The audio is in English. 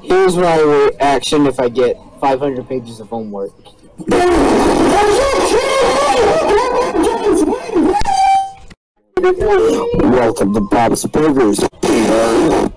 Here's my reaction if I get 500 pages of homework. Welcome to Bob's Burgers, Peter.